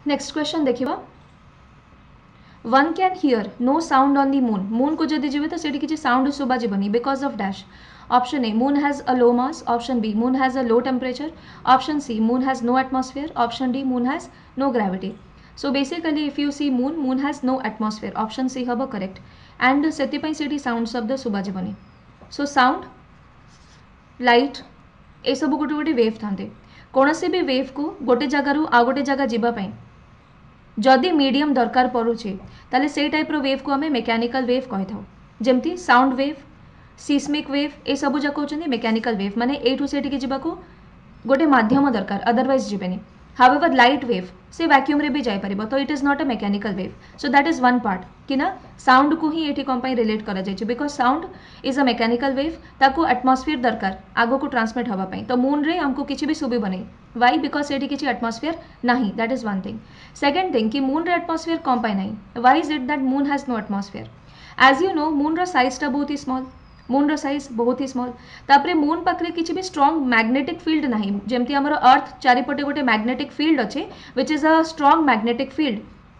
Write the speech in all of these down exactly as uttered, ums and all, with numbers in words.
Next question देखिबा one can hear no sound on the moon moon को जदि जीवे तो सेठी किछि साउंड सुबा जीवनी because of dash option A moon has a low mass option B moon has a low temperature option C moon has no atmosphere option D moon has no gravity so basically if you see moon moon has no atmosphere option C हम correct and से सेठी sound शब्द सुबा जीवनी so sound light ए सब गोटे गोटे wave था कौन सी भी वेव को गोटे जगार आ गोटे जगह जीवाई जदि मीडियम दरकार पड़ुचे ताले से टाइप रो वेव को हमें मेकानिकल वेव कही था जमती साउंड वेव सिस्मिक वेव ए सब जाक होचंदी मेकानिकल वेव माने ए टू सेठी के जीवा को गोटे माध्यम दरकार अदरवाइज जीवेनी हावेवर लाइट वेव से वैक्यूम रे भी जाई परिबो तो it is not a mechanical wave so that is one part कि ना साउंड को ही एठी कम पई रिलेट करा जाय छै because sound is a mechanical wave ताको एटमॉस्फेयर दरकार आगो को ट्रांसमिट हवा पई तो मून रे हमको किछि भी सुबी बनै वाई बिकॉज एठी किछि एटमॉस्फेयर नहीं that is one thing second thing कि मून रे एटमॉस्फेयर कम पई नहीं why is it that moon has no atmosphere as you know moon रो साइज टा बहुत ही स्मॉल मून रो साइज बहुत ही स्मॉल तापरे मून पाखरे किछि भी स्ट्रॉन्ग मैग्नेटिक फील्ड नहीं जेमती हमर अर्थ चारिपटे गोटे मैग्नेटिक फील्ड अच्छे which is a strong magnetic field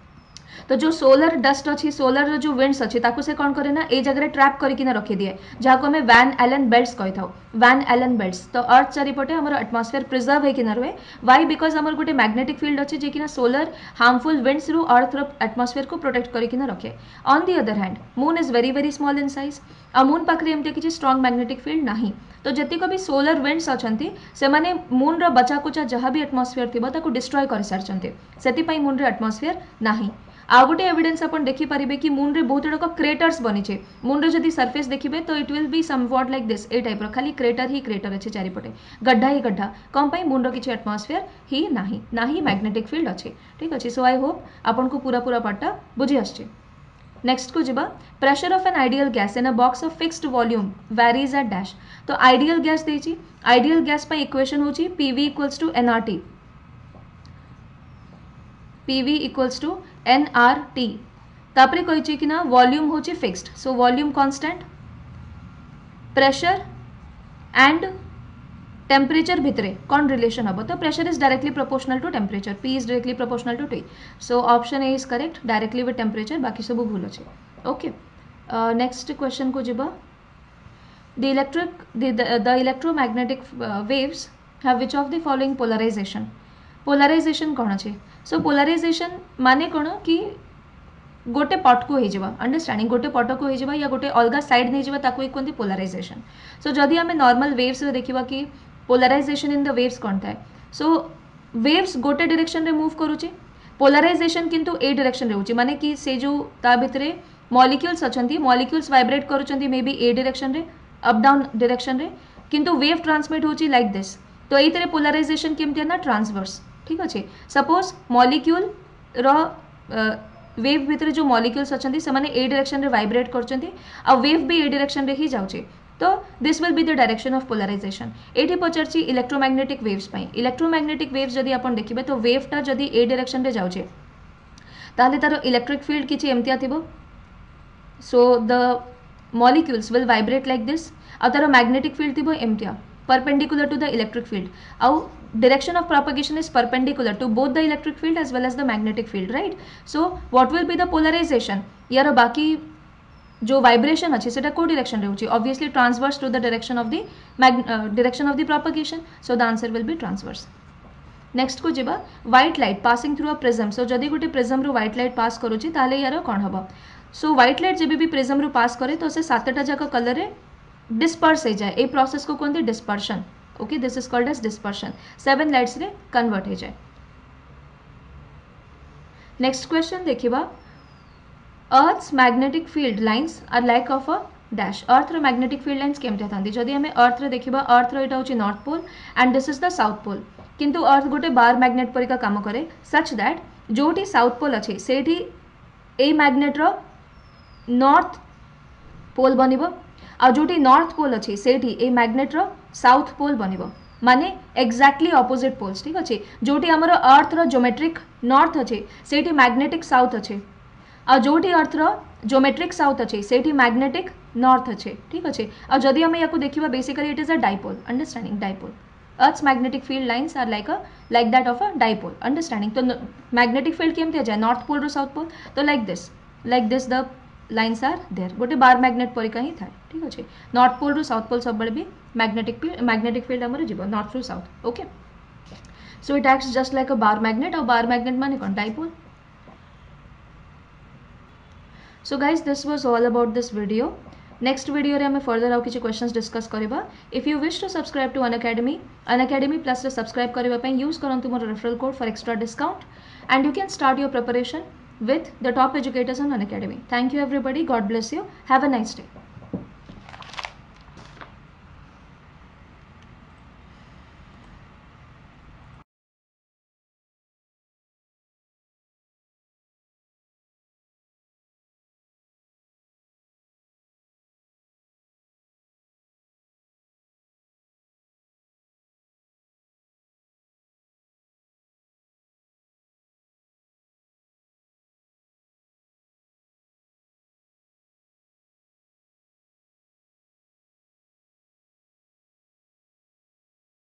तो जो सोलर डस्ट अच्छी सोलर जो विंड्स अच्छी ताको से कौन करे ना ए जगह ट्रैप करके रखी दिए जहाँ को हमें वैन एलन बेल्ट्स कही था वैन एलन बेल्ट्स तो अर्थ चारिपटे आम एटमॉस्फेयर प्रिजर्व होकर रुहे वाई बिकॉज आम गोटे मैग्नेटिक फील्ड अच्छे जी कि सोलर हार्मफुल विंड्स रु अर्थ एटमॉस्फेयर को प्रोटेक्ट करके रखे on the other hand moon is very very small in size आ मून पाखे एमती किसी स्ट्रॉन्ग मैग्नेटिक फील्ड नहीं तो जतिक भी सोलर विंड्स अच्छा से माने मून रो बचा कुचा जहाँ भी एटमॉस्फेयर थी ताको डिस्ट्रॉय कर सारी से मून रे एटमॉस्फेयर नहीं आ गोटे एविडेंस अपन देखि पारिबे कि मून रे बहुत गुड़ाक क्रेटर्स बनी मून रे जदि सरफेस देखिए तो it will be somewhat like this ए टाइप खाली क्रेटर ही क्रेटर अच्छे चारिपटे गड्ढा ही गड्ढा कौन पाई मून रो किछि एटमॉस्फेयर ही नाही ना ही मैग्नेटिक फील्ड अच्छे ठीक अच्छे सो आई होप आपन को पूरा पूरा पार्टा बुझी आछे नेक्स्ट को जीवा pressure of an ideal gas in a box of fixed volume varies at dash तो आइडियल गैस देछि आइडियल गैस पे इक्वेशन होछि PV equals to NRT PV equals to NRT तापरे कहिछि कि ना वॉल्यूम होछि fixed so volume constant pressure and temperature भितरे कौन रिलेशन हम तो pressure is directly proportional to temperature P is directly proportional to T so option A is correct directly with temperature बाकी सब भूल अच्छे ओके नेक्स्ट क्वेश्चन को जीवा the electric the electromagnetic waves have which of the following polarisation polarisation कौन अच्छे सो polarisation माने कौन कि गोटे पट को हो जावा अंडरस्टैंडिंग गोटे पट को हो जावा या गोटे अलग साइड नहीं जावा ताको कहते पोलराइजेशन सो जदि आम नॉर्मल वेव्स देखा कि पोलराइजेशन इन द वेव्स कौन थाए सो वेव्स गोटे डायरेक्शन रे मूव करुचे पोलराइजेशन किंतु ए डायरेक्शन रे होची माने कि से जो ता भितरे मॉलिक्यूल्स अछंती मॉलिक्यूल्स वाइब्रेट करूचंती मे बी ए डायरेक्शन रे अप डाउन डायरेक्शन रे किंतु वेव ट्रांसमिट होची लाइक दिस तो एइतरे पोलराइजेशन केमती ना ट्रांसवर्स ठीक अच्छे सपोज मॉलिक्यूल रो वेव भितर जो मॉलिक्यूल्स अछंती से माने ए डायरेक्शन रे वाइब्रेट करचंती आ वेव भी ए डायरेक्शन रे ही जाउचे तो this will be the direction of polarisation एठी पचरची इलेक्ट्रोमैग्नेटिक वेव्स पई इलेक्ट्रोमैग्नेटिक वेव्स जदि आपण देखिबे तो वेव टा जदि ए डायरेक्शन रे जाउचे ताले तार इलेक्ट्रिक फील्ड किछि एमतिया थिबो so the molecules will vibrate like this आ तार मैग्नेटिक फील्ड थिबो एमतिया perpendicular to the electric field our direction of propagation is perpendicular to both the electric field as well as the magnetic field right so what will be the polarization यार बाकी जो vibration अच्छे सेटा को direction रे होची obviously transverse to the direction of the mag uh, direction of the propagation so the answer will be transverse next को जेबा white light passing through a prism so जदी गोटे prism रो white light pass करूची ताले यार कोन हबो so white light जेबे भी prism रो pass करे तो से सातटा जाका कलर रे डिस्पर्स हो जाए ए प्रोसेस को कहते dispersion okay this is called as dispersion seven lights रे कन्वर्ट हो जाए नेक्स्ट क्वेश्चन देखिबा earth's magnetic field lines are like of a dash earth रो मैग्नेटिक फील्ड लाइन्स केमते थांती जदि हमें अर्थ रे देखिबा अर्थ रो एटा होची north pole and this is the south pole किंतु अर्थ गोटे बार मैग्नेट परिका काम करे सच दैट जोटी साउथ पोल अच्छे सेठी ए मैग्नेट रो नॉर्थ पोल बनिबो आ जोटी नॉर्थ पोल अच्छे सेठी ए मैग्नेट रो साउथ पोल बनिबो माने एक्जाक्टली ऑपोजिट पोल्स ठीक अच्छे जोटी हमर अर्थ रो ज्योमेट्रिक नॉर्थ अच्छे सेठी मैग्नेटिक साउथ अच्छे आ जोटी अर्थ रो ज्योमेट्रिक साउथ अच्छे सेठी मैग्नेटिक नॉर्थ अच्छे ठीक अच्छे आ जदि हम याको देखिबा basically it is a dipole understanding dipole Earth's magnetic field lines are like a like that of a dipole. Understanding? तो magnetic field केमती जाए north pole रो south pole तो like this like this the lines are there. गोटे बार magnet परिका ही थाए. ठीक अच्छे. North pole रो south pole सब बड़े भी magnetic field magnetic field हमारे जीवन north to south. Okay. So it acts just like a bar magnet. और bar magnet माने कौन? Dipole. So guys, this was all about this video. Next video रे हमें further आउ किसी questions discuss करिबा. If you wish to subscribe to Unacademy, Unacademy Plus रे subscribe करिबा ପାଇଁ use करंतु मोर referral code for extra discount, and you can start your preparation with the top educators on Unacademy. Thank you everybody. God bless you. Have a nice day.